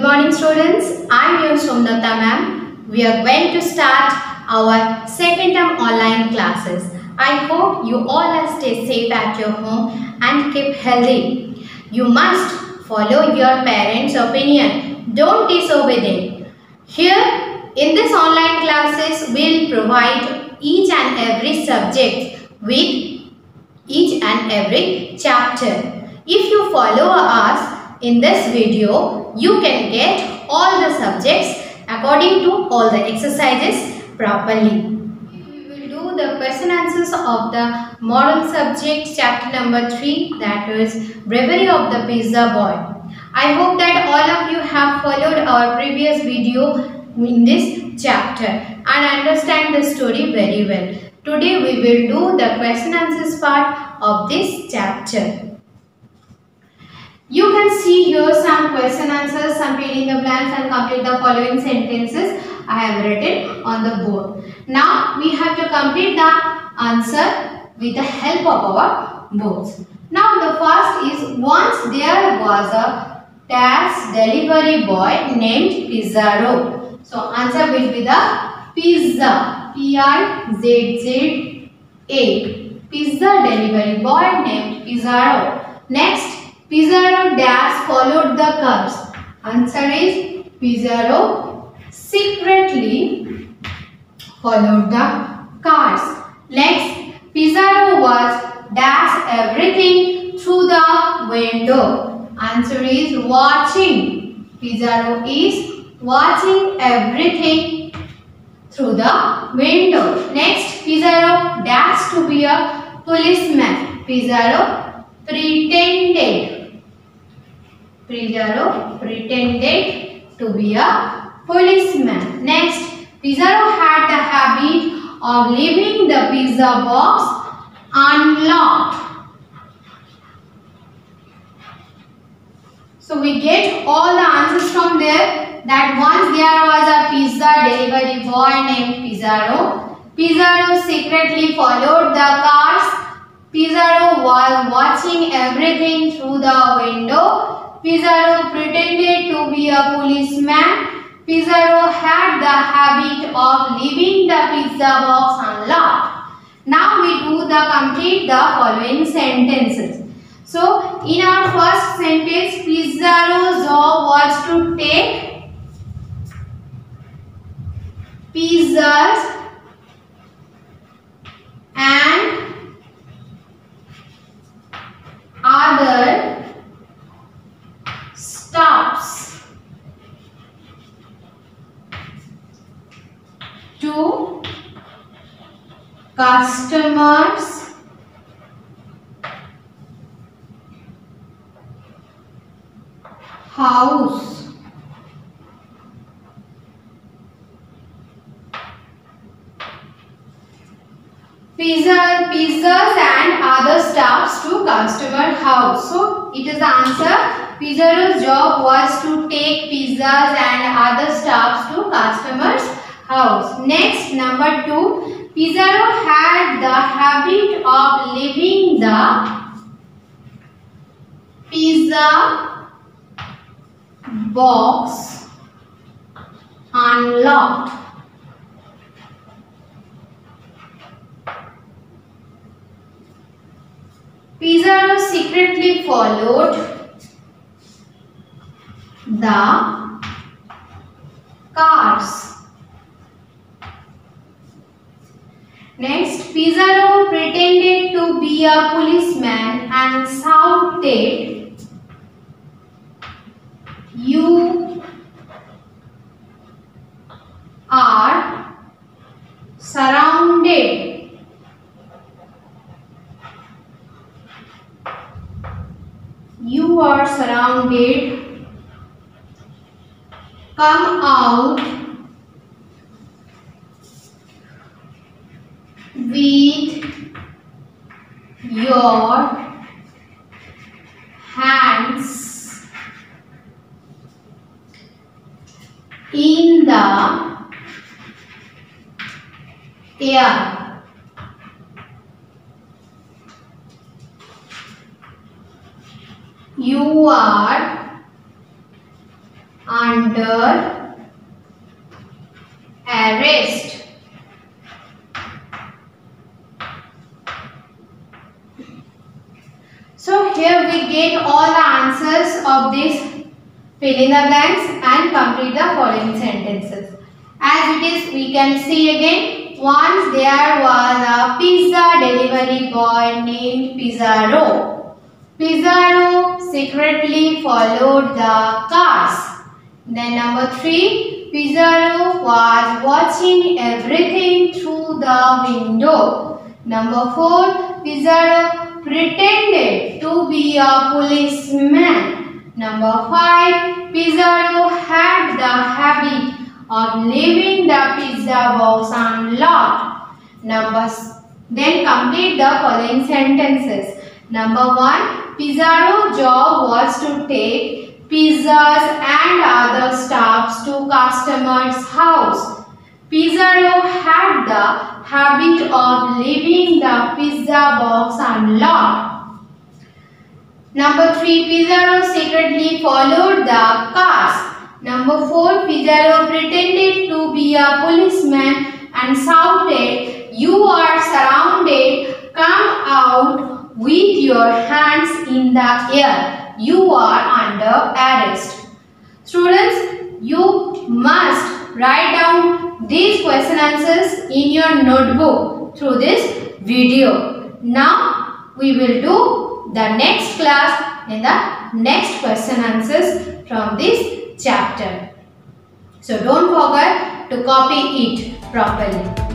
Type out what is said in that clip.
morning students, I am your Somnata ma'am. We are going to start our second term online classes. I hope you all stay safe at your home and keep healthy. You must follow your parents' opinion. Don't disobey them. Here in this online classes, we will provide each and every subject with each and every chapter. If you follow us in this video, you can get all the subjects according to all the exercises properly. We will do the question answers of the moral subject chapter number 3, that is Bravery of the Pizza Boy. I hope that all of you have followed our previous video in this chapter and understand the story very well. Today we will do the question answers part of this chapter. You can see here some question answers, some fill in the blanks and complete the following sentences I have written on the board. Now we have to complete the answer with the help of our boards. Now the first is, once there was a dash delivery boy named Pizarro. So answer will be the pizza, P-I-Z-Z-A. Pizza delivery boy named Pizarro. Next, Pizarro dash followed the cars. Answer is Pizarro secretly followed the cars. Next, Pizarro was dash everything through the window. Answer is watching. Pizarro is watching everything through the window. Next, Pizarro dashed to be a policeman. Pizarro pretended to be a policeman. Next, Pizarro had the habit of leaving the pizza box unlocked. So we get all the answers from there. That once there was a pizza delivery boy named Pizarro. Pizarro secretly followed the cars. Pizarro was watching everything through the window. Pizarro pretended to be a policeman. Pizarro had the habit of leaving the pizza box unlocked. Now we do the complete the following sentences. So in our first sentence, Pizarro's job was to take pizzas and other stops to customers' house. Pizzas and other stuffs to customer house. So it is the answer. Pizarro's job was to take pizzas and other stuffs to customers house. Next, number 2. Pizarro had the habit of leaving the pizza box unlocked. Pizarro secretly followed the cars. Next, Pizarro pretended to be a policeman and shouted, "You are surrounded." You are surrounded. Come out with your hands in the air. You are under arrest. So here we get all the answers of this. Fill in the blanks and complete the following sentences. As it is, we can see again. Once there was a pizza delivery boy named Pizarro. Pizarro secretly followed the cars. Then number 3, Pizarro was watching everything through the window. Number 4, Pizarro pretended to be a policeman. Number 5, Pizarro had the habit of leaving the pizza box unlocked. Then complete the following sentences. Number 1, Pizarro's job was to take pizzas and other stuffs to customers' house. Pizarro had the habit of leaving the pizza box unlocked. Number 3, Pizarro secretly followed the cars. Number 4, Pizarro pretended to be a policeman and shouted, "You are surrounded, come out with your hands in the air. You are under arrest." Students, you must write down these question answers in your notebook through this video. Now, we will do the next class in the next question answers from this chapter. So don't forget to copy it properly.